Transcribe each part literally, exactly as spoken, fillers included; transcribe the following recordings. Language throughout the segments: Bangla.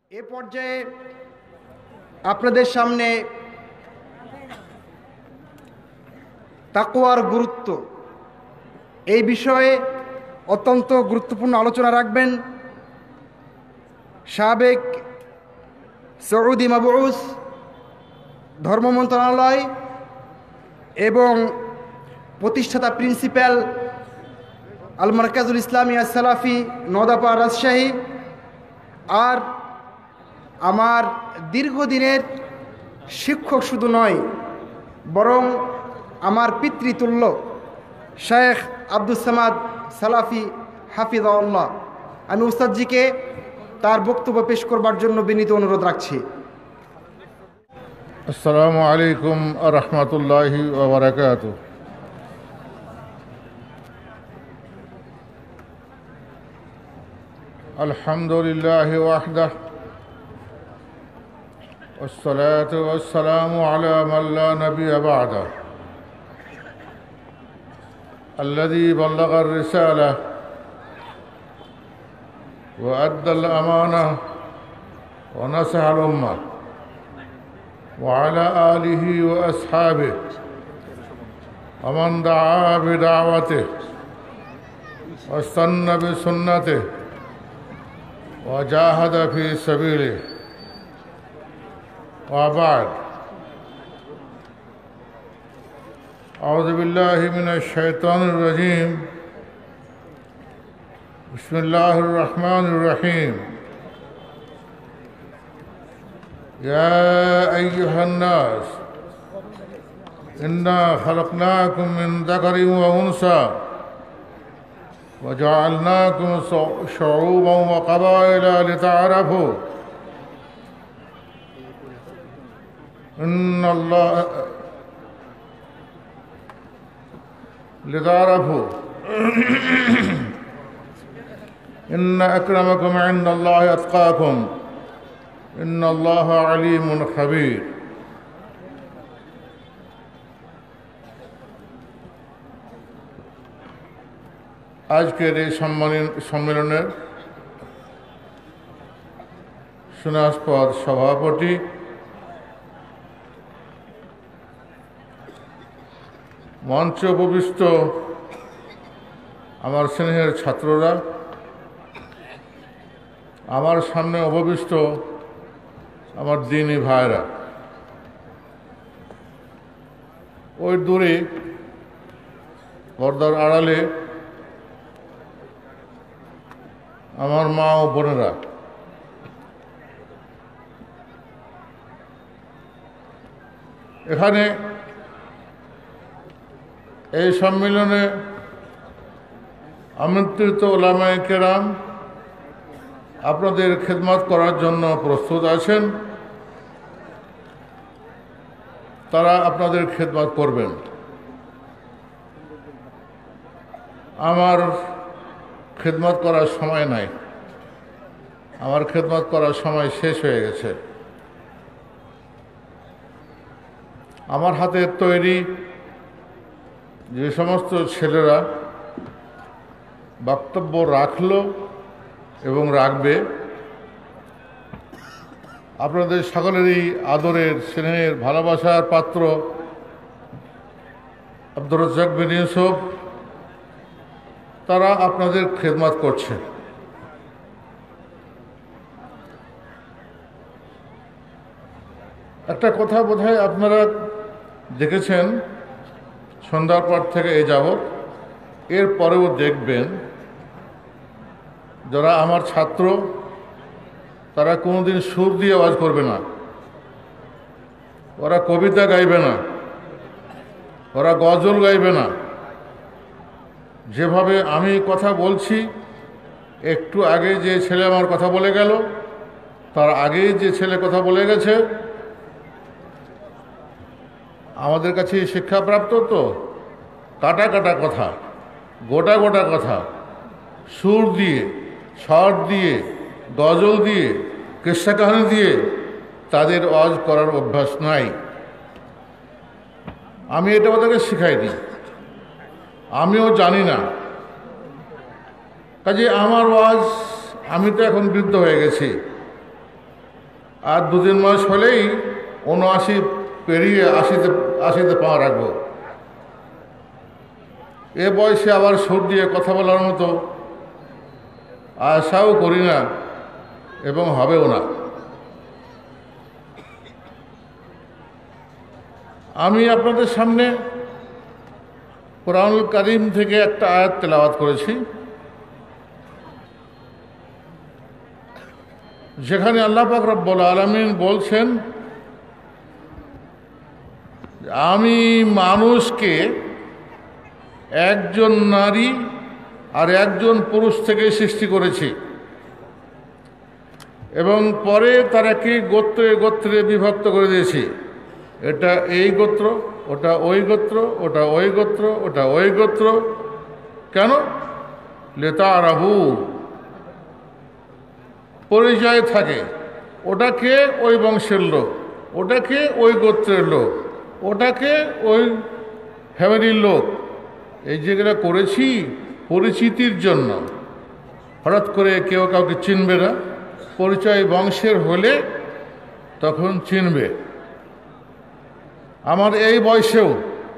এ পর্যায়ে আপনাদের সামনে তাকওয়ার গুরুত্ব এই বিষয়ে অত্যন্ত গুরুত্বপূর্ণ আলোচনা রাখবেন সাবেক সৌদি মাবউস ধর্ম মন্ত্রণালয় এবং প্রতিষ্ঠাতা প্রিন্সিপাল আল মারকাজুল ইসলামী আস-সালাফি নওদাপাড়া রাজশাহী আর আমার দীর্ঘদিনের শিক্ষক শুধু নয় বরং আমার পিতৃতুল্য শেখ আব্দুস সামাদ সালাফি হাফিজাহুল্লাহ। আমি উস্তাদজিকে তার বক্তব্য পেশ করবার জন্য বিনীত অনুরোধ রাখছি। আসসালামু আলাইকুম ওয়া রাহমাতুল্লাহি ওয়া বারাকাতুহু। আলহামদুলিল্লাহি ওয়াহদাহু والصلاة والسلام على من لا نبي بعده الذي بلغ الرسالة وأدى الأمانة ونصح الأمة وعلى آله وأصحابه ومن دعا بدعوته واستنى بسنته وجاهد في سبيله وبعد أعوذ بالله من الشيطان الرجيم بسم الله الرحمن الرحيم يا أيها الناس إنا خلقناكم من ذكر وأنثى وجعلناكم شعوبا وقبائل لتعارفوا إن الله لتعارفوا إن أكرمكم عند الله أتقاكم إن الله عليم خبير। আজকের এই সম্মেলনের সুনাস্পদ সভাপতি মঞ্চে উপবিষ্ট আমার স্নেহের ছাত্ররা, আমার সামনে উপবিষ্ট আমার দিনী ভাইরা, ওই দূরে পর্দার আড়ালে আমার মা ও বোনেরা, এখানে এই সম্মেলনে আমন্ত্রিত উলামায়ে কেরাম আপনাদের খেদমত করার জন্য প্রস্তুত আছেন। তারা আপনাদের খেদমত করবেন। আমার খেদমত করার সময় নাই, আমার খেদমত করার সময় শেষ হয়ে গেছে। আমার হাতের তৈরি যে সমস্ত ছেলেরা বক্তব্য রাখলো এবং রাখবে, আপনাদের সকলেরই আদরের, স্নেহের, ভালোবাসার পাত্র আব্দুর রাজ্জাক বিন ইউসুফ, তারা আপনাদের খেদমত করছে। একটা কথা বোধহয় আপনারা দেখেছেন সন্ধ্যার পর থেকে এ যাবৎ, এর পরেও দেখবেন, যারা আমার ছাত্র তারা কোনোদিন সুর দিয়ে আওয়াজ করবে না, ওরা কবিতা গাইবে না, ওরা গজল গাইবে না। যেভাবে আমি কথা বলছি, একটু আগে যে ছেলে আমার কথা বলে গেল, তার আগে যে ছেলে কথা বলে গেছে, আমাদের কাছে শিক্ষাপ্রাপ্ত তো কাটা কাটা কথা, গোটা গোটা কথা, সুর দিয়ে, স্বর দিয়ে, গজল দিয়ে, কিস্সা কাহিনী দিয়ে তাদের ওয়াজ করার অভ্যাস নাই। আমি এটা ওদেরকে শিখাইনি, আমিও জানি না। কাজে আমার ওয়াজ, আমি তো এখন বৃদ্ধ হয়ে গেছি, আর দু তিন মাস হলেই উনআশি পেরিয়ে আশিতে আশিতে পা রাখবো। এ বয়সে আবার সুর দিয়ে কথা বলার মতো আশাও করি না এবং হবেও না। আমি আপনাদের সামনে কোরআনুল কারীম থেকে একটা আয়াত তেলাওয়াত করেছি, যেখানে আল্লাহ পাক রব্বুল আলামিন বলছেন, আমি মানুষকে একজন নারী আর একজন পুরুষ থেকে সৃষ্টি করেছি এবং পরে তারাকে গোত্রে গোত্রে বিভক্ত করে দিয়েছি। এটা এই গোত্র, ওটা ওই গোত্র, ওটা ওই গোত্র, ওটা ওই গোত্র। কেন? লিতাআরাফু, পরিচয় থাকে। ওটাকে ওই বংশের লোক, ওটাকে ওই গোত্রের লোক, ওটাকে ওই ফ্যামিলির লোক। এই যেগুলো করেছি পরিচিতির জন্য। হঠাৎ করে কেউ কাউকে চিনবে না, পরিচয় বংশের হলে তখন চিনবে। আমার এই বয়সেও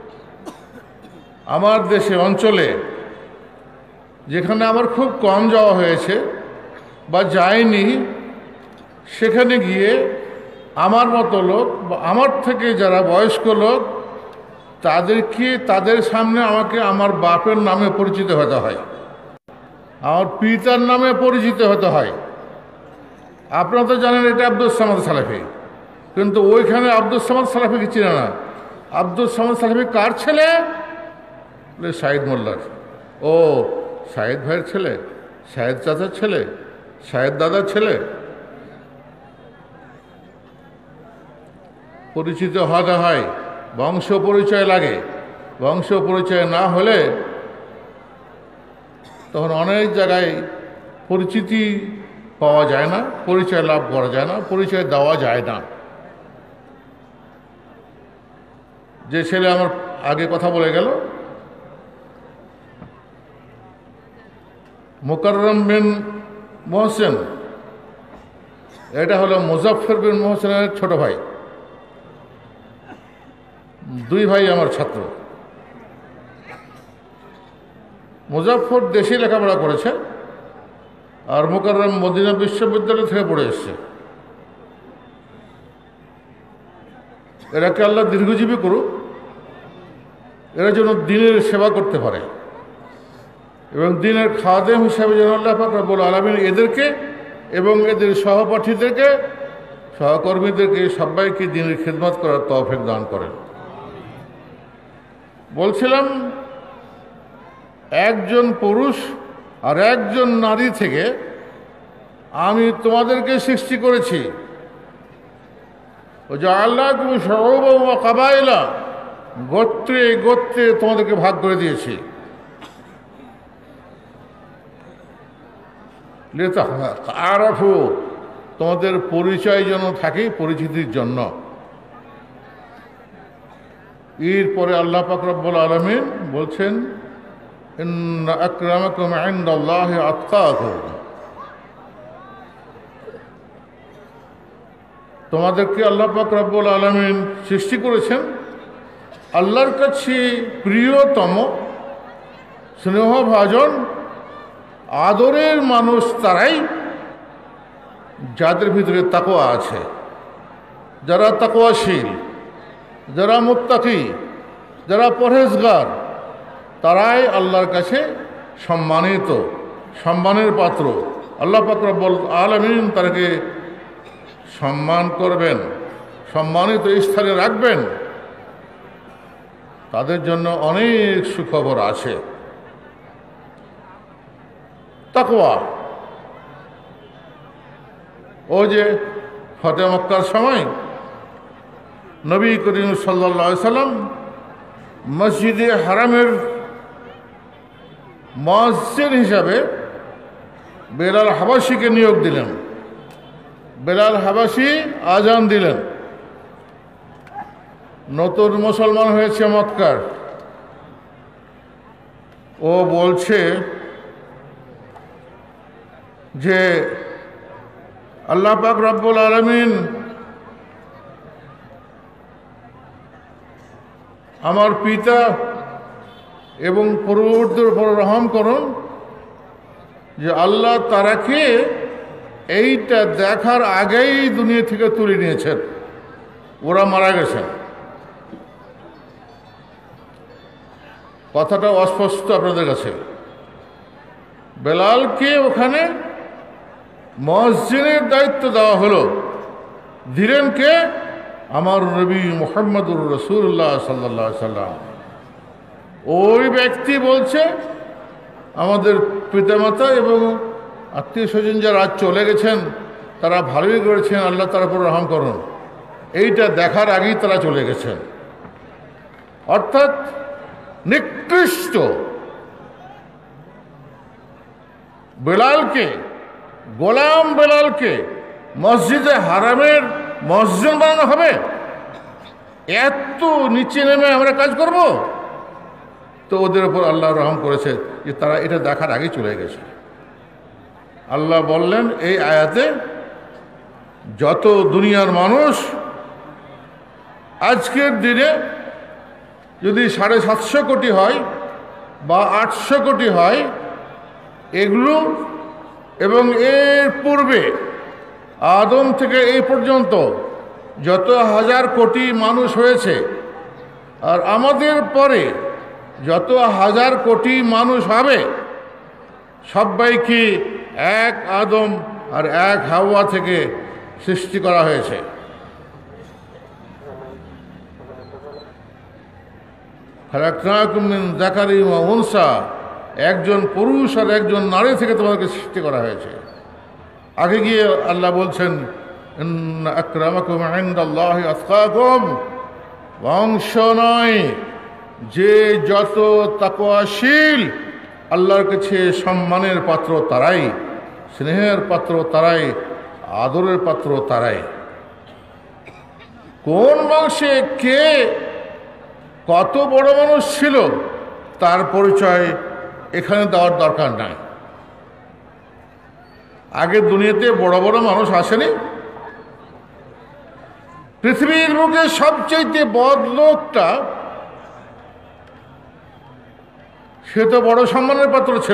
আমার দেশে অঞ্চলে যেখানে আমার খুব কম যাওয়া হয়েছে বা যায়নি, সেখানে গিয়ে আমার মতো লোক বা আমার থেকে যারা বয়স্ক লোক, তাদেরকে তাদের সামনে আমাকে আমার বাপের নামে পরিচিত হতে হয়, আমার পিতার নামে পরিচিত হতে হয়। আপনারা তো জানেন এটা আব্দুল সামাদ সালাফি, কিন্তু ওইখানে আব্দুল সামাদ সালাফিকে চিনে না। আব্দুল সামাদ সালাফি কার ছেলে? শাহিদ মোল্লার। ও, শাহিদ ভাইয়ের ছেলে, শাহিদ চাচার ছেলে, শাহিদ দাদার ছেলে। পরিচিত হতে হয়, বংশ পরিচয় লাগে। বংশ পরিচয় না হলে তখন অনেক জায়গায় পরিচিতি পাওয়া যায় না, পরিচয় লাভ করা যায় না, পরিচয় দেওয়া যায় না। যে ছেলে আমার আগে কথা বলে গেল, মুকাররম বিন মোহসেন, এটা হলো মুজাফফর বিন মোহসেনের ছোট ভাই। দুই ভাই আমার ছাত্র। মুজাফফর দেশে লেখাপড়া করেছে আর মুকাররম মদিনা বিশ্ববিদ্যালয় থেকে পড়ে এসছে। এরাকে আল্লাহ দীর্ঘজীবী করুক, এরা যেন দ্বীনের সেবা করতে পারে এবং দ্বীনের খাদেম হিসাবে যেন আল্লাহ পাক রব্বুল আলামিন এদেরকে এবং এদের সহপাঠীদেরকে, সহকর্মীদেরকে সবাইকে দ্বীনের খিদমত করার তৌফিক দান করেন। বলছিলাম, একজন পুরুষ আর একজন নারী থেকে আমি তোমাদেরকে সৃষ্টি করেছি। ও যে আল্লাহ তুমি সর্বভৌম কাবাইলা, গোত্রে গোত্রে তোমাদেরকে ভাগ করে দিয়েছি। আরাফু, তোমাদের পরিচয় যেন থাকে, পরিচিতির জন্য। এরপরে আল্লাহ পাক রব্বুল আলামিন বলছেন, ইন্না আকরামাকুম ইনদাল্লাহি আতকাকুম, তোমাদেরকে আল্লাহ পাক রব্বুল আলামিন সৃষ্টি করেছেন। আল্লাহর কাছে প্রিয়তম, স্নেহভাজন, আদরের মানুষ তারাই যাদের ভিতরে তাকওয়া আছে, যারা তাকওয়াশীল, যারা মুত্তাকি, যারা পরহেজগার, তারাই আল্লাহর কাছে সম্মানিত, সম্মানের পাত্র। আল্লাহ পাক রব্বুল আলামিন তাদেরকে সম্মান করবেন, সম্মানিত স্থানে রাখবেন। তাদের জন্য অনেক সুখবর আছে। তাকওয়া, ও যে ফতে মক্কার সময় নবী করিম সাল্লাল্লাহু আলাইহি সাল্লাম মসজিদে হারামের মুয়াজ্জিন হিসাবে বেলাল হাবাসিকে নিয়োগ দিলেন। বেলাল হাবাসি আজান দিলেন। নতুন মুসলমান হয়েছে মক্কার। ও বলছে যে আল্লাহ পাক রব্বুল আলামিন আমার পিতা এবং পূর্ববর্তীর উপর রহম করুন যে আল্লাহ তারাকে এইটা দেখার আগেই দুনিয়া থেকে তুলে নিয়েছেন, ওরা মারা গেছেন। কথাটা অস্পষ্ট আপনাদের কাছে। বেলালকে ওখানে মসজিদের দায়িত্ব দেওয়া হলো, দিলেন কে? আমার নবী মুহাম্মদুর রাসূলুল্লাহ সাল্লাল্লাহু আলাইহি সাল্লাম। ওই ব্যক্তি বলছে আমাদের পিতামাতা এবং আত্মীয় স্বজন যারা চলে গেছেন তারা ভালোই করেছেন, আল্লাহ তার উপর রহম করুন। এইটা দেখার আগেই তারা চলে গেছেন। অর্থাৎ নিকৃষ্ট বেলালকে, গোলাম বেলালকে মসজিদে হারামের মসজিদ বানানো হবে? এত নিচে নেমে আমরা কাজ করব? তো ওদের উপর আল্লাহ রহম করেছে যে তারা এটা দেখার আগে চলে গেছে। আল্লাহ বললেন এই আয়াতে, যত দুনিয়ার মানুষ আজকের দিনে যদি সাড়ে সাতশো কোটি হয় বা আটশো কোটি হয়, এগুলো এবং এর পূর্বে আদম থেকে এই পর্যন্ত যত হাজার কোটি মানুষ হয়েছে, আর আমাদের পরে যত হাজার কোটি মানুষ হবে, সবাইকে এক আদম আর এক হাওয়া থেকে সৃষ্টি করা হয়েছে। খালাকনাকুম মিন যাকারিন ওয়া উনসা, একজন পুরুষ আর একজন নারী থেকে তোমাদেরকে সৃষ্টি করা হয়েছে। আগে গিয়ে আল্লাহ বলছেন ইন্না আকরামাকুম ইনদাল্লাহি আতকাকুম, বংশ নয়, যে যত তাকওয়াশীল আল্লাহর কাছে সম্মানের পাত্র তারাই, স্নেহের পাত্র তারাই, আদরের পাত্র তারাই। কোন বংশে কে কত বড় মানুষ ছিল তার পরিচয় এখানে দেওয়ার দরকার নাই। আগে দুনিয়াতে বড় বড় মানুষ আসেনি? পৃথিবীর বুকে সবচেয়ে বদ লোকটা, সে তো বড় সম্মানের পাত্র ছিল,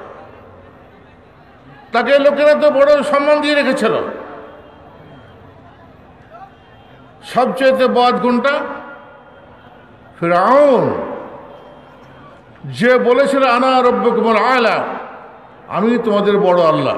তাকে লোকেরা তো বড় সম্মান দিয়ে রেখেছিল। সবচেয়ে বদ গুণটা ফিরআউন, যে বলেছিল আনা রব্বুকুমুল আলা, আমি তোমাদের বড় আল্লাহ।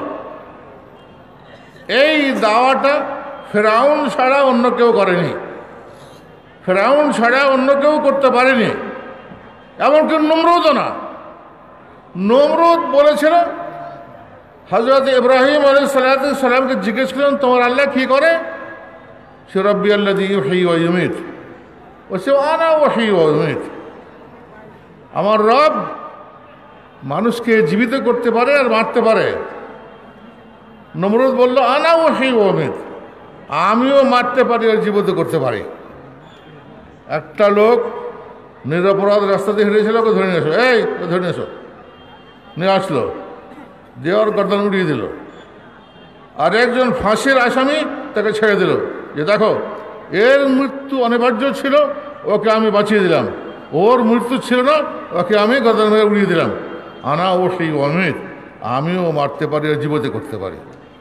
এই দাওয়াটা ফিরআউন ছাড়া অন্য কেউ করেনি, ফিরআউন ছাড়া অন্য কেউ করতে পারেনি, এমনকি নমরুদও না। নমরুদ বলেছিল, হযরত ইব্রাহিম আলাইহিস সালামকে জিজ্ঞেস করলেন তোমার আল্লাহ কি করে? সে রব্বি আল্লাযী ইউহয়ী ওয়া ইউমীত, বলছে আনা উহয়ী ওয়া উমীত, আমার রব মানুষকে জীবিত করতে পারে আর মারতে পারে। নমরুদ বলল আনা উহয়ী ওয়া উমীত, আমিও মারতে পারি আর জীবিত করতে পারি। একটা লোক নিরপরাধ রাস্তাতে হেঁটেছিল, ওকে ধরে নিয়ে এসো, এই ধরে নিয়ে এসো, নিয়ে আসলো, দেওয়ার গর্দান উড়িয়ে দিল। আর একজন ফাঁসির আসামি তাকে ছেড়ে দিল, যে দেখো এর মৃত্যু অনিবার্য ছিল, ওকে আমি বাঁচিয়ে দিলাম, ওর মৃত্যু ছিল না, ওকে আমি গর্দান মেরে উড়িয়ে দিলাম। আনা ও সেই অমিত, আমিও মারতে পারি আর জীবিত করতে পারি।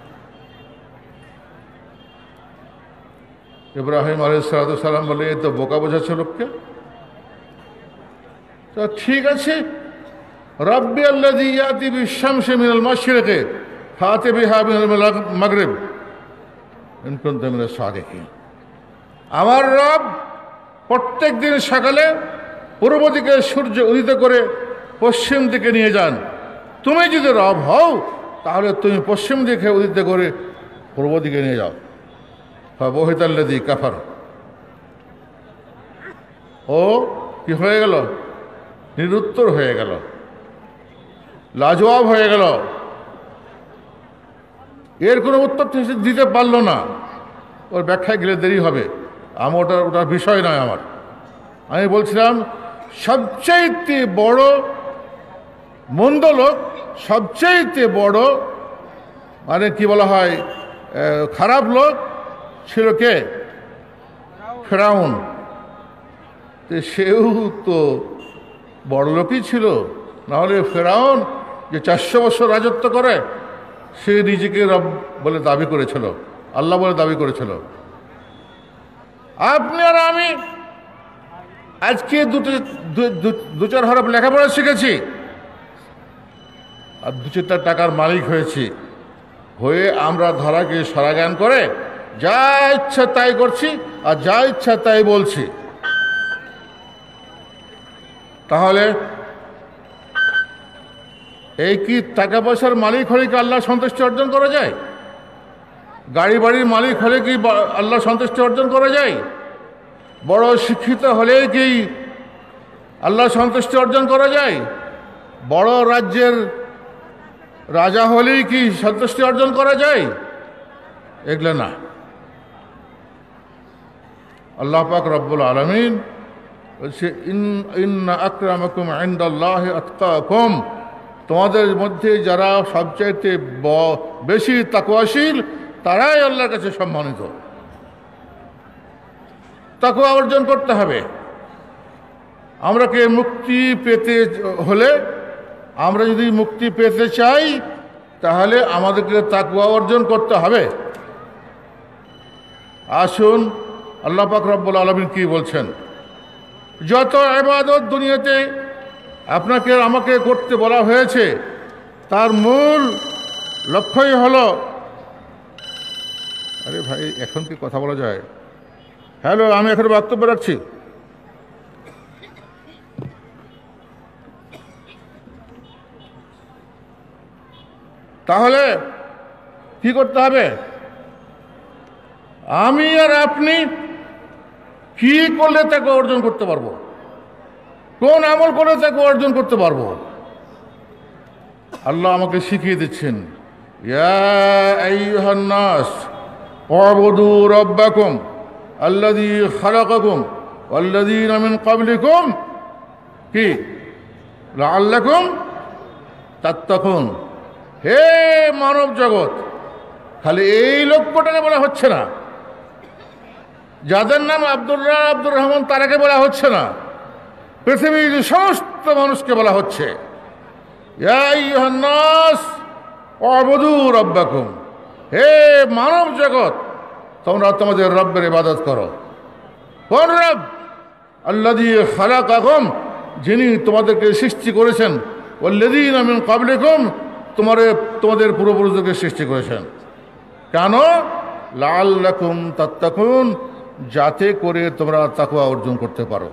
ইব্রাহিম আলাইহিস সালাম বলে এ তো বোকা বোঝাচ্ছে লোককে। তো ঠিক আছে, রব্বি আল্লাযী ইয়াতি বিশ-শামসি মিনাল মাশরিকি ফাতি বিহা মিনাল মাগরিব ইন কুনতা মিনাস সাদিকিন, আমার রব প্রত্যেক দিন সকালে পূর্ব দিকে সূর্য উদিত করে পশ্চিম দিকে নিয়ে যান। তুমি যদি রব হও তাহলে তুমি পশ্চিম দিকে উদিত করে পূর্ব দিকে নিয়ে যাও। ফাবহিতাল্লাযী কাফার, ও কি হয়ে গেল? নিরুত্তর হয়ে গেল, লাজবাব হয়ে গেল, এর কোনো উত্তর দিতে পারল না। ওর ব্যাখ্যায় গেলে দেরি হবে, আমার ওটা ওটার বিষয় নয় আমার। আমি বলছিলাম সবচাইতে বড় মন্দ লোক, সবচাইতে বড় মানে কি বলা হয় খারাপ লোক ছিল কে? ফিরআউন। তো সেও তো বড়লোকই ছিল, নাহলে ফেরাউন যে চারশো বছর রাজত্ব করে সে নিজেকে রব বলে দাবি করেছিল, আল্লাহ বলে দাবি করেছিল। আপনি আর আমি আজকে দুটো দু চার হরফ লেখাপড়া শিখেছি আর দু চারটা টাকার মালিক হয়েছি, হয়ে আমরা ধারাকে সরাজ্ঞান করে যা ইচ্ছা তাই করছি আর যা ইচ্ছা তাই বলছি। তাহলে এই কি টাকা পয়সার মালিক হলে কি আল্লাহ সন্তুষ্টি অর্জন করা যায়? গাড়ি বাড়ির মালিক হলে কি আল্লাহ সন্তুষ্টি অর্জন করা যায়? বড় শিক্ষিত হলে কি আল্লাহ সন্তুষ্টি অর্জন করা যায়? বড় রাজ্যের রাজা হলেই কি সন্তুষ্টি অর্জন করা যায়? এগুলো না। আল্লাহ পাক রব্বুল আলামিন বলছে, ইন্না আকরামাকুম ইনদাল্লাহি আতকাকুম, তোমাদের মধ্যে যারা সবচাইতে বেশি তাকওয়াশীল তারাই আল্লাহর কাছে সম্মানিত। তাকওয়া অর্জন করতে হবে। আমরাকে মুক্তি পেতে হলে, আমরা যদি মুক্তি পেতে চাই তাহলে আমাদেরকে তাকওয়া অর্জন করতে হবে। আসুন আল্লাহ পাক রব্বুল আলামিন কি বলছেন। যত ইবাদত দুনিয়াতে আপনাকে আমাকে করতে বলা হয়েছে তার মূল লক্ষ্যই হলো, আরে ভাই এখন কি কথা বলা যায়? হ্যালো, আমি এখন বক্তব্য রাখছি। তাহলে কি করতে হবে? আমি আর আপনি কি করলে তাকে অর্জন করতে পারবো, কোন আমল করলে তাকে অর্জন করতে পারবো? আল্লাহ আমাকে শিখিয়ে দিচ্ছেন, ইয়া আইয়ুহান নাস উ'বুদু রাব্বাকুম আল্লাযী খালাকাকুম ওয়াল্লাযীনা মিন ক্বাবলিকুম কি লাআল্লাকুম তাত্তাকুন। হে মানব জগৎ, খালি এই লক্ষ্যটাকে বলা হচ্ছে না, যাদের নাম আব্দুল্লাহ আব্দুর রহমান তারাকে বলা হচ্ছে না, পৃথিবীর সমস্ত মানুষকে বলা হচ্ছে, ইয়া আইয়ুহান নাস উ'বুদু রাব্বাকুম, হে মানব জগৎ তোমরা তোমাদের রব্বের ইবাদত করো। কোন রব? আল্লাযী খালাকাকুম, যিনি তোমাদেরকে সৃষ্টি করেছেন, ওয়াল্লাযীনা মিন ক্বাবলিকুম, তোমাদের তোমাদের পূর্বপুরুষদেরকে সৃষ্টি করেছেন। কেন? লাআল্লাকুম তাত্তাকুন, যাতে করে তোমরা তাকওয়া অর্জন করতে পারো।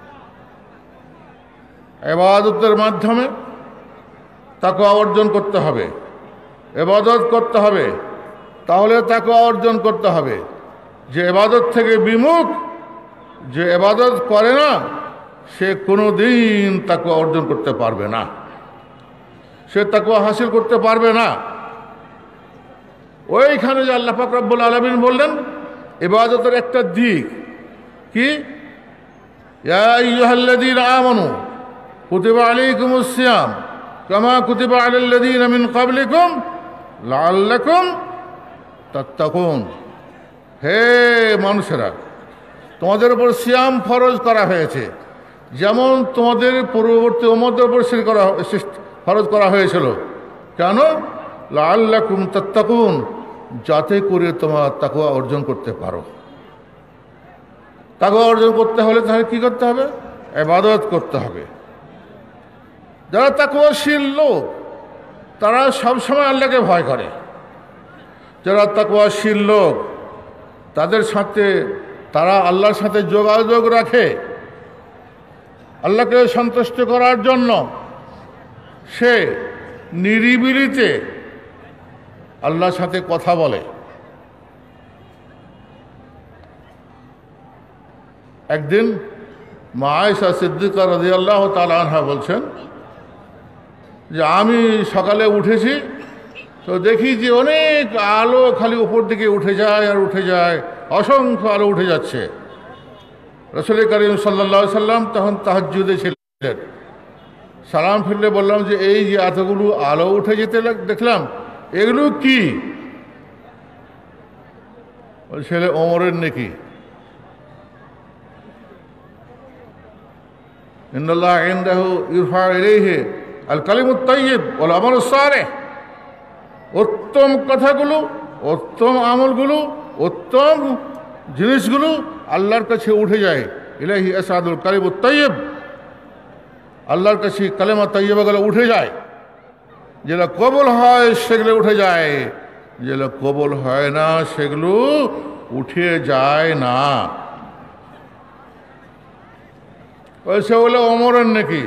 ইবাদতের মাধ্যমে তাকওয়া অর্জন করতে হবে, ইবাদত করতে হবে, তাহলে তাকওয়া অর্জন করতে হবে। যে ইবাদত থেকে বিমুখ, যে ইবাদত করে না, সে কোনো দিন তাকওয়া অর্জন করতে পারবে না, সে তাকওয়া হাসিল করতে পারবে না। ওইখানে যে আল্লাহ পাক রব্বুল আলামিন বললেন ইবাদতের একটা দিক কি, ইয়া আইয়ুহাল্লাযীনা আমানু কুতিবা আলাইকুমুস সিয়াম কামা কুতিবা আলাল্লাযীনা মিন ক্বাবলিকুম লাআল্লাকুম তাত্তাকুন। হে মানুষেরা, তোমাদের উপর সিয়াম ফরজ করা হয়েছে, যেমন তোমাদের পূর্ববর্তী উম্মতের উপর করা ফরজ করা হয়েছিল। কেন? লাআল্লাকুম তাত্তাকুন, যাতে করে তোমার তাকওয়া অর্জন করতে পারো। তাকওয়া অর্জন করতে হলে তাহলে কি করতে হবে? ইবাদত করতে হবে। যারা তাকওয়াশীল লোক তারা সবসময় আল্লাহকে ভয় করে। যারা তাকওয়াশীল লোক তাদের সাথে তারা আল্লাহর সাথে যোগাযোগ রাখে, আল্লাহকে সন্তুষ্ট করার জন্য সে নিরিবিলিতে আল্লাহর সাথে কথা বলে। একদিন মা আয়েশা সিদ্দিকা রাদিয়াল্লাহু তাআলা আনহা বলছেন যে আমি সকালে উঠেছি তো দেখি যে অনেক আলো খালি উপর দিকে উঠে যায় আর উঠে যায়, অসংখ্য আলো উঠে যাচ্ছে। রাসূল করিম সাল্লাল্লাহু আলাইহি সাল্লাম তখন তাহাজ্জুদে ছিলেন। সালাম ফিরলে বললাম যে এই যে এতগুলো আলো উঠে যেতে দেখলাম, এগুলো কি? ছেলে ওমরের নেকি। ইন্নাল্লাহ ইনদাহু ইরফা ইলাইহি আল কালিমুত তাইয়্যিব ওয়াল আমালুস সালেহ। উত্তম কথাগুলো, উত্তম আমলগুলো, উত্তম জিনিসগুলো আল্লাহর কাছে উঠে যায়। ইলাইহি আসাদুল কালিমুত তাইয়্যিব, আল্লাহর কাছে কালেমা তাইয়্যিবাগুলো উঠে যায়। যেগুলো কবুল হয় সেগুলো উঠে যায়, যেগুলো কবুল হয় না সেগুলো উঠে যায় না। ওইসে বলে ওমরের নাকি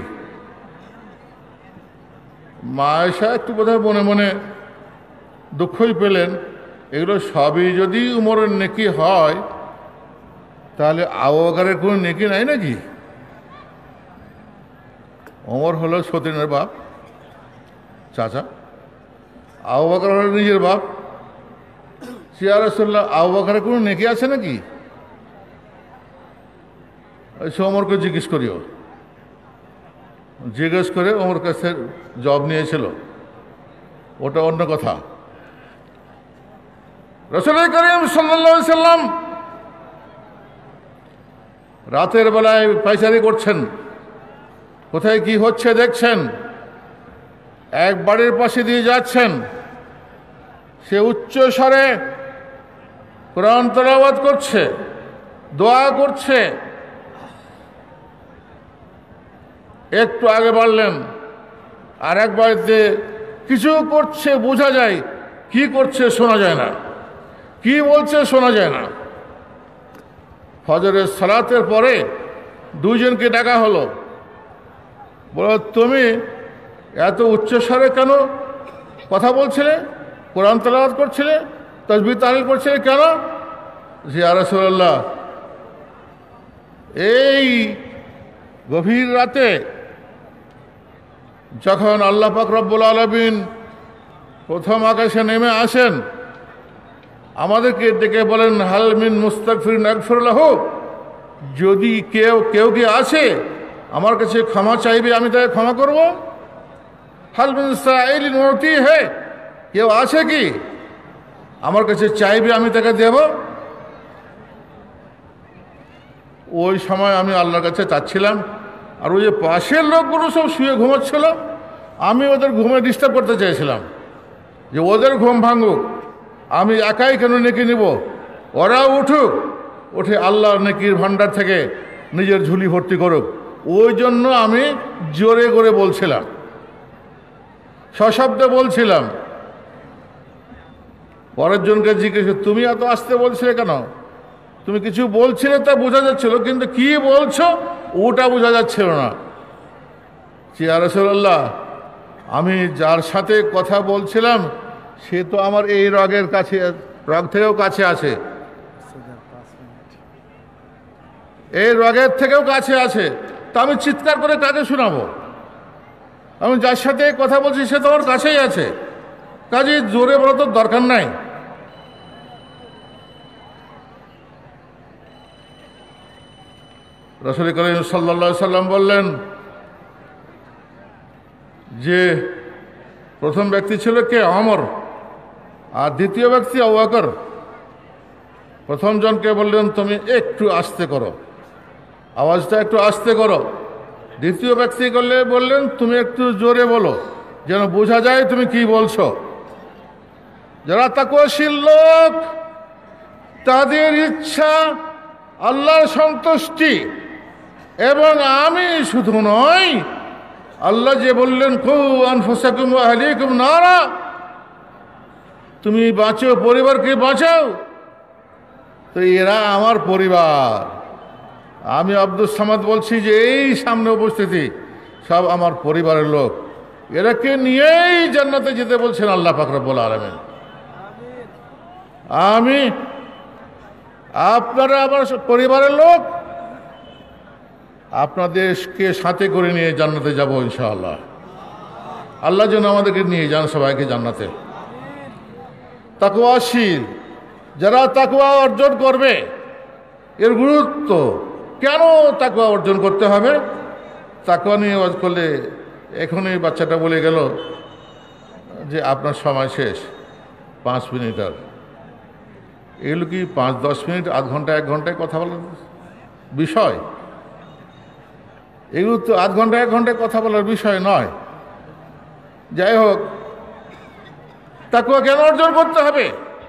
মা আয়েশা একটু বোধহয় মনে মনে দুঃখই পেলেন, এগুলো সবই যদি উমরের নেকি হয় তাহলে আবু বকরের কোনো নেকি নাই নাকি? ওমর হলো সতীনের বাপ, চাচা। আবু বকর হলো নিজের বাপ। ইয়া রাসূলুল্লাহ, আবু বকরের কোনো নেকি আছে নাকি? সে ওমরকে জিজ্ঞেস করিও। জিজ্ঞেস করে ওমর কাছে জব নিয়েছিল, ওটা অন্য কথা। রাসূল করিম সাল্লাল্লাহু আলাইহি সাল্লাম রাতের বেলায় পায়চারি করছেন, কোথায় কি হচ্ছে দেখছেন। এক বাড়ির পাশে দিয়ে যাচ্ছেন, সে উচ্চ স্বরে কোরআন তেলাওয়াত করছে, দোয়া করছে। একটু আগে বাড়লেন, আর এক বাড়িতে কিছু করছে, বোঝা যায়, কি করছে শোনা যায় না, কি বলছে শোনা যায় না। ফজরের সালাতের পরে দুইজনকে ডাকা হলো, বলো তুমি এত উচ্চস্বরে কেন কথা বলছিলে, কোরআন তেলাওয়াত করছিলে, তাসবিহ তাহলিল করছিলে কেন? জি ইয়া রাসূলুল্লাহ, এই গভীর রাতে যখন আল্লাহ পাক রব্বুল আলামিন প্রথম আকাশে নেমে আসেন, আমাদেরকে ডেকে বলেন হাল মিন মুস্তাগফিরিন আগফির লাহু, যদি কেউ কেউ কি আছে আমার কাছে ক্ষমা চাইবে আমি তাকে ক্ষমা করব। হাল মিন সাইলিন উতিহি, কেউ আছে কি আমার কাছে চাইবে আমি তাকে দেব। ওই সময় আমি আল্লাহর কাছে চাচ্ছিলাম, আর ওই যে পাশের লোকগুলো সব শুয়ে ঘুমাচ্ছিল, আমি ওদের ঘুমে ডিস্টার্ব করতে চাইছিলাম যে ওদের ঘুম ভাঙুক, আমি একাই কেন নেকি নিব, ওরা উঠুক, উঠে আল্লাহর নেকির ভান্ডার থেকে নিজের ঝুলি ভর্তি করুক। ওই জন্য আমি জোরে করে বলছিলাম, সশব্দে বলছিলাম। পরের জনকে জিজ্ঞেস, তুমি এত আসতে বলছিলে কেন? তুমি কিছু বলছিলে তা বোঝা যাচ্ছিল, কিন্তু কি বলছো ওটা বোঝা যাচ্ছিল না। ইয়া রাসূলুল্লাহ, আমি যার সাথে কথা বলছিলাম সে তো আমার এই রগের কাছে, রগ থেকেও কাছে আছে, এই রগের থেকেও কাছে আছে, তা আমি চিৎকার করে কাকে শোনাবো? আমি যার সাথে কথা বলছি সে তো আমার কাছেই আছে, কাজে জোরে বলা তো দরকার নাই। রাসূল করিম সাল্লাল্লাহু আলাইহি সাল্লাম বললেন যে প্রথম ব্যক্তি ছিল কে? ওমর। আর দ্বিতীয় ব্যক্তি আবু বকর। প্রথম জনকে বললেন তুমি একটু আস্তে করো, আওয়াজটা একটু আস্তে করো। দ্বিতীয় ব্যক্তি করলে বললেন তুমি একটু জোরে বলো, যেন বোঝা যায় তুমি কি বলছো। যারা তাকওয়াশীল লোক, তাদের ইচ্ছা আল্লাহর সন্তুষ্টি, এবং আমি শুধু নয়, আল্লাহ যে বললেন কু আনফুসাকুম ওয়া আহলিকুম নারা, তুমি বাঁচো, পরিবারকে বাঁচাও, তো এরা আমার পরিবার। আমি আব্দুস সামাদ বলছি যে এই সামনে উপস্থিতি সব আমার পরিবারের লোক, এরাকে নিয়েই জান্নাতে যেতে বলছেন আল্লাহ পাক রব্বুল আলামিন। আমি, আপনারা আমার পরিবারের লোক, আপনাদেরকে সাথে করে নিয়ে জান্নাতে যাব ইনশাআল্লাহ। আল্লাহ যেন আমাদেরকে নিয়ে যান সবাইকে জান্নাতে। তাকওয়াশীল, যারা তাকওয়া অর্জন করবে, এর গুরুত্ব কেন তাকওয়া অর্জন করতে হবে? তাকওয়া নিয়ে ওয়াজ করলে এখনই বাচ্চাটা বলে গেল যে আপনার সময় শেষ, পাঁচ মিনিট আর। এগুলো কি পাঁচ দশ মিনিট, আধ ঘন্টা, এক ঘন্টায় কথা বলার বিষয়? এগুলো তো আধ ঘন্টা এক ঘন্টায় কথা বলার বিষয় নয়। যাই হোক, তাকওয়া কেন অর্জন করতে হবে?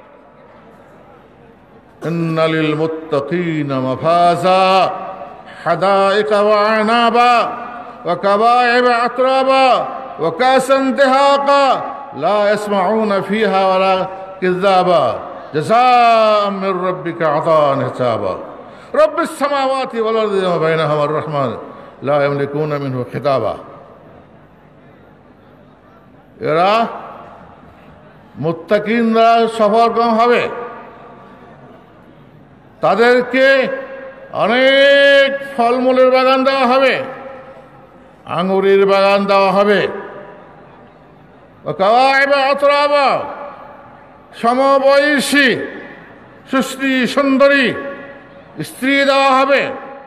ইন্নালিল মুত্তাকিনা মাফাজা হাদাইকা ওয়া আনাবা ওয়া কাবাইবা আতরাবা ওয়া কাসান দিহাকা লা ইয়াসমাউনা ফিহা ওয়ালা কিযাবা জাযাআম মির রাব্বিকা আতান হিসাবা রব্বিস সামাওয়াতি ওয়াল আরদি ওয়া বাইনাহুমা আর-রাহমান লা ইয়ামলিকুনা মিনহু খিতাবা। এরা মুত্তাকিনরা সফলকাম হবে। তাদেরকে অনেক ফলমূলের বাগান দেওয়া হবে, আঙুরের বাগান দেওয়া হবে, কাওয়াইবা আতরাবা সমবয়সী সুশ্রী সুন্দরী স্ত্রী দেওয়া হবে,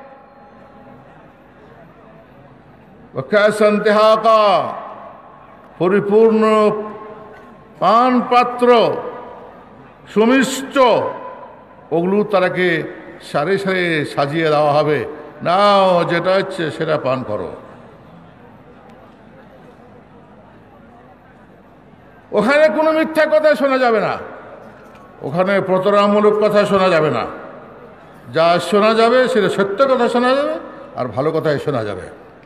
কাসান দিহাকা পরিপূর্ণ পান পাত্র সুমিষ্ট, ওগুলো তারাকে সারি সারি সাজিয়ে দেওয়া হবে, নাও যেটা হচ্ছে সেটা পান করো। ওখানে কোনো মিথ্যা কথা শোনা যাবে না, ওখানে প্রতারণামূলক কথা শোনা যাবে না। যা শোনা যাবে সেটা সত্য কথা শোনা যাবে, আর ভালো কথাই শোনা যাবে।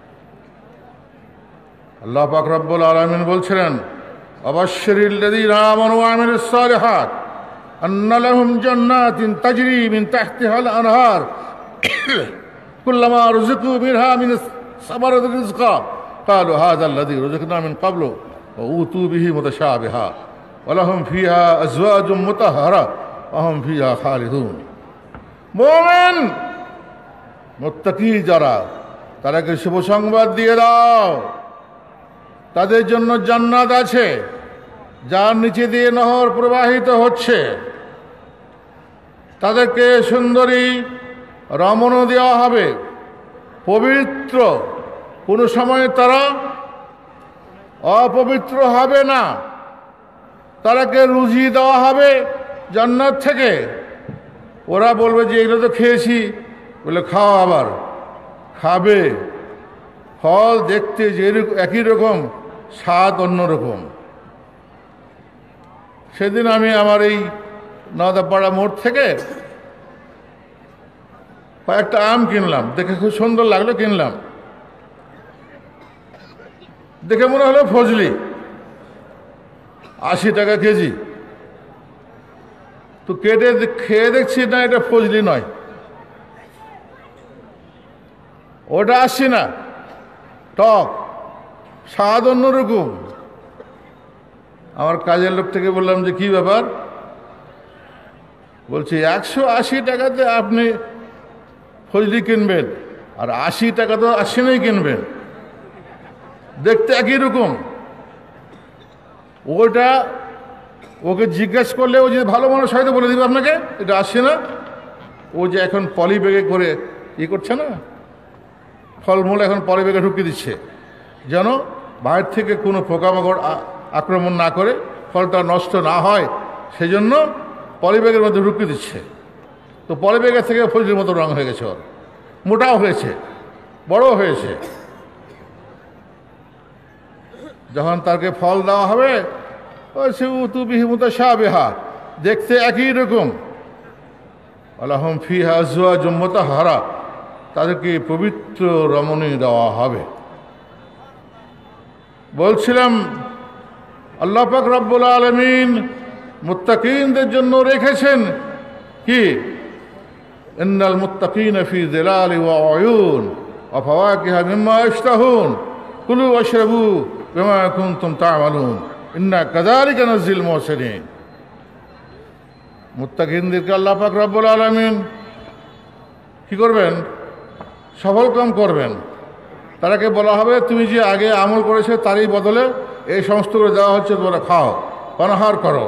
আল্লাহ পাক রব্বুল আলামিন বলছিলেন, আবাশশিরিল্লাযীনা আমানু ওয়া আমিলুস সালিহাত আন্না লাহুম জান্নাতিন তাজরি মিন তাহতিহাল আনহার কুল্লামা রুযিকু মিনহা মিন সামারাতির রিজকা ক্বালু হাযা আল্লাযী রুযিকনা মিন ক্বাবলু ওয়া উতু বিহি মুতাশাবিহা ওয়া লাহুম ফিহা আজওয়াজুম মুতাহহারা ওয়া হুম ফিহা খালিদুন। মুমিন মুত্তাকি যারা, তাদেরকে শুভ সংবাদ দিয়ে দাও, তাদের জন্য জান্নাত আছে যার নিচে দিয়ে নহর প্রবাহিত হচ্ছে। তাদেরকে সুন্দরী রমণও দেওয়া হবে, পবিত্র, কোনো সময় তারা অপবিত্র হবে না। তারাকে রুজি দেওয়া হবে জান্নাত থেকে। ওরা বলবে যে এগুলো তো খেয়েছি, বলে খাও, আবার খাবে। ফল দেখতে যে একই রকম, স্বাদ অন্যরকম। সেদিন আমি আমার এই নওদাপাড়া মোড় থেকে কয়েকটা আম কিনলাম, দেখে খুব সুন্দর লাগলো, কিনলাম। দেখে মনে হলো ফজলি, আশি টাকা কেজি। তো কেটে খেয়ে দেখছি না, এটা ফজলি নয়, ওটা আসছি না, টক, স্বাদ অন্যরকম। আমার কাজের লোক থেকে বললাম যে কি ব্যাপার? বলছি একশো আশি টাকাতে আপনি ফজলি কিনবেন, আর আশি টাকা তো আশিনেই কিনবেন, দেখতে একই রকম। ওটা ওকে জিজ্ঞেস করলে ও যে ভালো মানুষ হয়তো বলে দিবে আপনাকে এটা আসছে না। ও যে এখন পলি ব্যাগে করে ই করছে না, ফলমূল এখন পলি ব্যাগে ঢুকিয়ে দিচ্ছে, যেন বাইরে থেকে কোনো পোকামাকড় আক্রমণ না করে, ফলটা নষ্ট না হয়, সেজন্য পলি ব্যাগের মধ্যে ঢুকিয়ে দিচ্ছে। তো পলি ব্যাগের থেকে ফজলির মতো রং হয়ে গেছে, ওর মোটাও হয়েছে, বড়ও হয়েছে। যখন তাকে ফল দেওয়া হবে, ওই সে উতু বিহি মুতাশাবিহা, দেখতে একই রকম। আলাহুম ফিহা আজওয়াজুম মুতাহহারা, তাদেরকে পবিত্র রমণী দেওয়া হবে। বলছিলাম আল্লাহ পাক রব্বুল আলামিন মুত্তাকিনদের জন্য রেখেছেন কি? ইন্নাল মুত্তাকিনা ফি যিলালি ওয়া উয়ুন ওয়া ফাওয়াকিহা মিম্মা ইয়াশতাহুন কুলু ওয়াশরাবু বিমা কুনতুম তা'মালুন ইন্না কাযালিকা নাজিল মুহসিনিন। মুত্তাকিনদেরকে আল্লাহ পাক রব্বুল আলামিন কি করবেন? সফল কাম করবেন। তারাকে বলা হবে তুমি যে আগে আমল করেছো তারই বদলে এই সমস্তগুলো দেওয়া হচ্ছে, তোমরা খাও, পানাহার করো।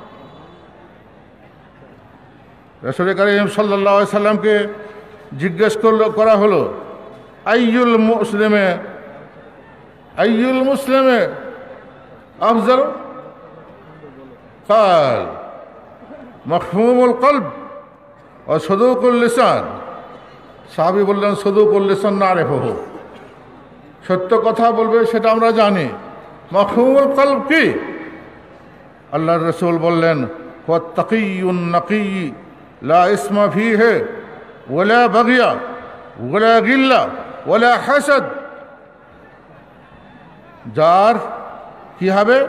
রাসূল কারীম সাল্লাল্লাহু আলাইহি সাল্লামকে জিজ্ঞেস করল করা হলো আইয়ুল মুসলিমে আইয়ুল মুসলিমে আফজাল? قال مخموم القلب وصدوق اللسان। সাহাবী বললেন সদুকুল লিসান নারিফুহু, সত্য কথা বলবে, সেটা আমরা জানি। মাফহুমুল কলব কি? আল্লাহর রাসূল বললেন, ওয়াত্তাকিয়ুন নাকি লা ইসমা ফীহি ওয়ালা বাগিয়া ওয়ালা গিল্লা ওয়ালা হাসাদ। যার কি হবে?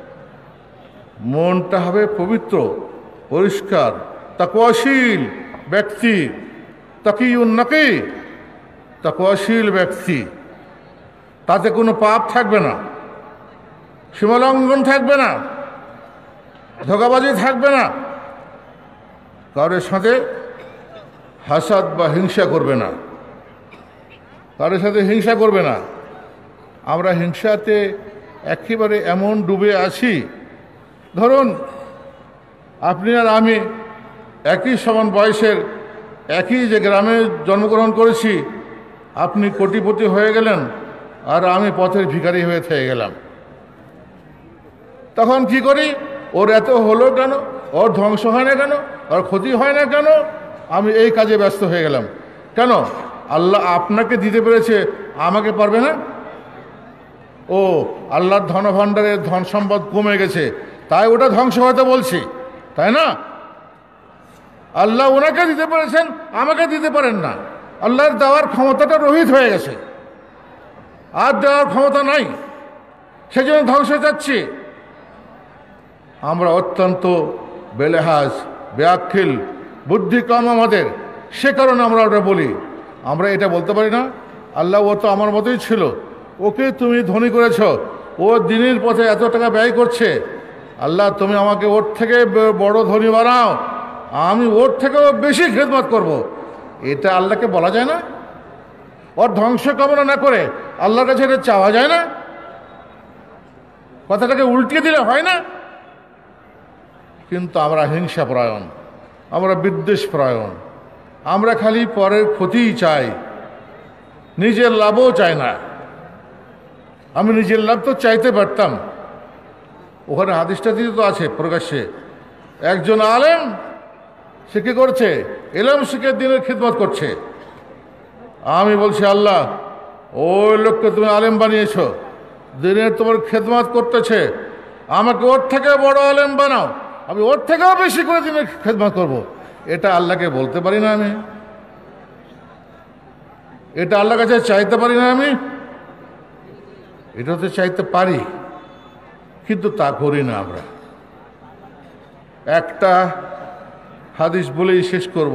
মনটা হবে পবিত্র, পরিষ্কার, তাকওয়াশীল ব্যক্তি। তাকিয়ুন নাকি, তাকওয়াশীল ব্যক্তি, তাতে কোনো পাপ থাকবে না, সীমালঙ্ঘন থাকবে না, ধোঁকাবাজি থাকবে না, কারোর সাথে হাসাদ বা হিংসা করবে না, কারোর সাথে হিংসা করবে না। আমরা হিংসাতে একেবারে এমন ডুবে আছি, ধরুন আপনি আর আমি একই সমান বয়সের, একই যে গ্রামে জন্মগ্রহণ করেছি, আপনি কোটিপতি হয়ে গেলেন আর আমি পথের ভিখারি হয়ে থেকে গেলাম। তখন কি করি? ওর এত হলো কেন, ওর ধ্বংস হয় না কেন, ওর ক্ষতি হয় না কেন, আমি এই কাজে ব্যস্ত হয়ে গেলাম কেন? আল্লাহ আপনাকে দিতে পেরেছে, আমাকে পারবে না? ও আল্লাহর ধনভাণ্ডারের ধন সম্পদ কমে গেছে, তাই ওটা ধ্বংস হতে বলছি, তাই না? আল্লাহ ওনাকে দিতে পেরেছেন, আমাকে দিতে পারেন না। আল্লাহর দেওয়ার ক্ষমতাটা রহিত হয়ে গেছে, আর দেওয়ার ক্ষমতা নাই, সেজন্য ধ্বংস হয়ে যাচ্ছি। আমরা অত্যন্ত বেলেহাজ, ব্যাখিল, বুদ্ধি কম আমাদের, সে কারণে আমরা ওটা বলি। আমরা এটা বলতে পারি না, আল্লাহ ও তো আমার মতোই ছিল, ওকে তুমি ধনী করেছ, ও দিনের পথে এত টাকা ব্যয় করছে, আল্লাহ তুমি আমাকে ওর থেকে বড় ধনী বানাও, আমি ওর থেকেও বেশি খেদমত করব। এটা আল্লাহকে বলা যায় না? ওর ধ্বংস কামনা না করে আল্লাহর কাছে এটা চাওয়া যায় না? কথাটাকে উল্টিয়ে দিলে হয় না? কিন্তু আমরা হিংসা পরায়ণ, আমরা বিদ্বেষ পরায়ণ, আমরা খালি পরের ক্ষতিই চাই, নিজের লাভও চাই না। আমি নিজের লাভ তো চাইতে পারতাম, ওখানে হাদিসটা দিয়ে তো আছে প্রকাশ্যে, একজন আলেম সে কি করছে? এলম শিখে দিনের খিদমত করছে। আমি বলছি, আল্লাহ ওই লোককে তুমি আলেম বানিয়েছ, দিনের তোমার খেদমত করতেছে, আমাকে ওর থেকে বড় আলেম বানাও, আমি ওর থেকেও বেশি করে দিনের খেদমত করব। এটা আল্লাহকে বলতে পারি না আমি? এটা আল্লাহর কাছে চাইতে পারি না আমি? এটা তো চাইতে পারি, কিন্তু তা করি না আমরা। একটা হাদিস বলেই শেষ করব।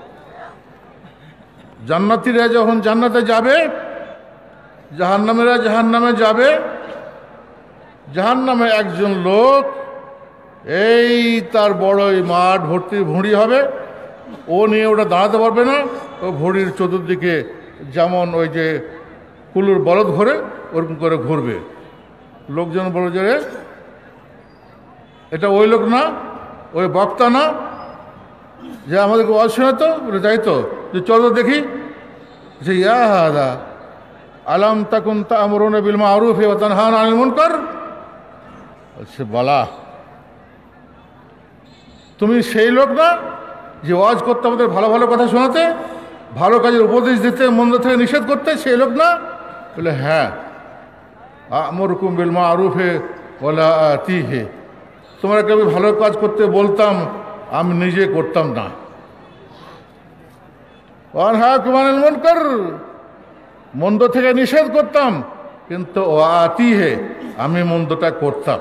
জান্নাতীরা যখন জান্নাতে যাবে, জাহান্নামীরা জাহান্নামে যাবে, জাহান্নামে একজন লোক, এই তার বড়ই মাঠ ভর্তি ভুঁড়ি হবে, ও নিয়ে ওটা দাঁড়াতে পারবে না, ও ভুঁড়ির চতুর্দিকে যেমন ওই যে কুলুর বলদ ঘোরে ওরকম করে ঘুরবে। লোকজন বড় জোরে, এটা ওই লোক না, ওই বক্তা না যে আমাদেরকে ওয়াজ শোনাতো, বলে তাই তো, যে চলো দেখি, যে ইয়া হাদা আলাম তাকুন তা'মুরুনা বিল মা'রুফ ওয়া তানহাউনা আনিল মুনকার। আচ্ছা বলা, তুমি সেই লোক না যে ওয়াজ করতে, আমাদের ভালো ভালো কথা শোনাতে, ভালো কাজের উপদেশ দিতে, মন্দ থেকে নিষেধ করতে, সেই লোক না? বলে হ্যাঁ। আমুরকুম বিল মা'রুফ ওয়ালা আতিহি, তোমরা আমি ভালো কাজ করতে বলতাম, আমি নিজে করতাম না। ওয়ানহাকুম আনিল মুনকার, মন্দ থেকে নিষেধ করতাম, কিন্তু আতিহি, আমি মন্দটা করতাম।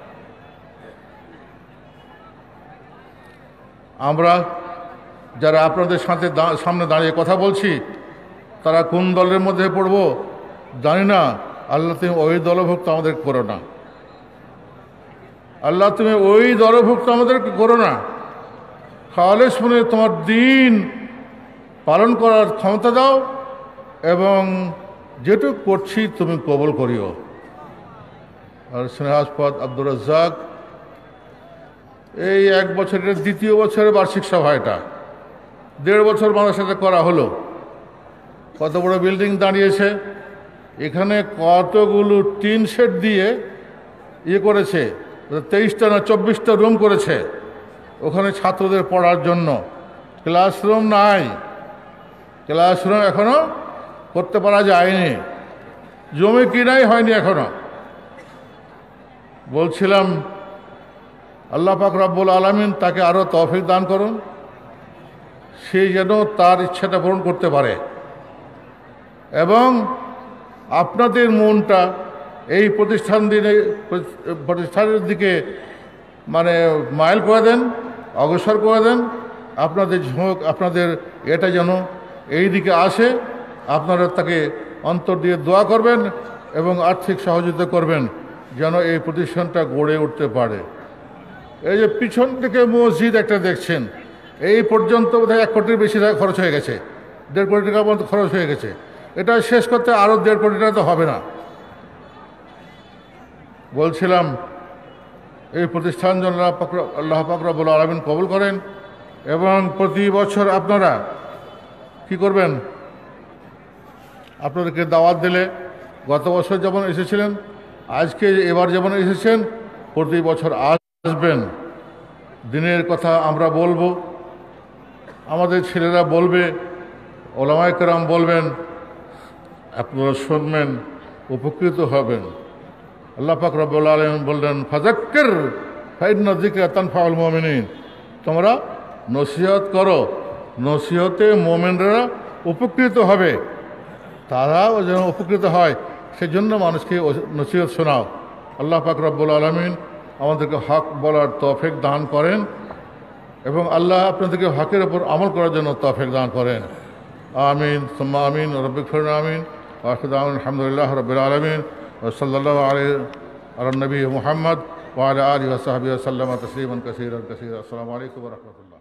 আমরা যারা আপনাদের সাথে সামনে দাঁড়িয়ে কথা বলছি, তারা কোন দলের মধ্যে পড়ব জানি না। আল্লাহ তুমি ওই দলভুক্ত আমাদের করো না, আল্লাহ তুমি ওই দলভুক্ত আমাদেরকে করো না। খালেস মনে তোমার দিন পালন করার ক্ষমতা দাও, এবং যেটুক করছি তুমি কবুল করিও। আর স্নেহাস্পদ আব্দুর রাজ্জাক, এই এক বছরের দ্বিতীয় বছরের বার্ষিক সভা, এটা দেড় বছর মানুষের সাথে করা হলো। কত বড় বিল্ডিং দাঁড়িয়েছে, এখানে কতগুলো টিন শেড দিয়ে ইয়ে করেছে, তেইশটা না চব্বিশটা রুম করেছে ওখানে ছাত্রদের পড়ার জন্য। ক্লাসরুম নাই, ক্লাসরুম এখনো করতে পারা যায়নি। জমি কিনাই হয়নি এখনো। বলছিলাম আল্লাহ পাক রব্বুল আলামিন তাকে আরও তৌফিক দান করুন, সে যেন তার ইচ্ছাটা পূরণ করতে পারে, এবং আপনাদের মনটা এই প্রতিষ্ঠান দিনে প্রতিষ্ঠানের দিকে মানে মাইল করে দেন, অগ্রসর করে দেন। আপনাদের ঝোঁক, আপনাদের এটা যেন এই দিকে আসে। আপনারা তাকে অন্তর দিয়ে দোয়া করবেন এবং আর্থিক সহযোগিতা করবেন যেন এই প্রতিষ্ঠানটা গড়ে উঠতে পারে। এই যে পিছন থেকে মসজিদ একটা দেখছেন, এই পর্যন্ত বোধহয় এক কোটির বেশি টাকা খরচ হয়ে গেছে, দেড় কোটি টাকার মতো খরচ হয়ে গেছে। এটা শেষ করতে আরও দেড় কোটি টাকা তো হবে না। বলছিলাম এই প্রতিষ্ঠান যেন আল্লাহ পাক রব্বুল আলামিন কবুল করেন, এবং প্রতি বছর আপনারা কি করবেন, আপনাদেরকে দাওয়াত দিলে গত বছর যেমন এসেছিলেন, আজকে এবার যেমন এসেছেন, প্রতি বছর আসবেন। দিনের কথা আমরা বলবো, আমাদের ছেলেরা বলবে, ওলামায়ে কেরাম বলবেন, আপনারা শুনবেন, উপকৃত হবেন। আল্লাহ পাক রব্বুল আলামিন বললেন, ফাযাক্কির ফাইন্না যিকরা তানফাউল মুমিনিন, তোমরা নসিহত করো, নসিহতে মুমিনরা উপকৃত হবে, তারাও যেন উপকৃত হয় সেজন্য মানুষকে নসিহত শোনাও। আল্লাহ পাক রব্বুল আলামিন আমাদেরকে হক বলার তৌফিক দান করেন, এবং আল্লাহ আপনাদেরকে হকের ওপর আমল করার জন্য তৌফিক দান করেন। আমিন সুম্মা আমিন। রব্বিক ফিরনা আমিন। আলহামদুলিল্লাহ রাব্বিল আলামিন। ওয়া সাল্লাল্লাহু আলাইহি আলা নবী মুহাম্মদ ওয়া আলা আলিহি ওয়া সাহবিহি ওয়া সাল্লামা তাসলিমান কাসীরান কাসীরা। আসসালামু আলাইকুম ওয়া রাহমাতুল্লাহ।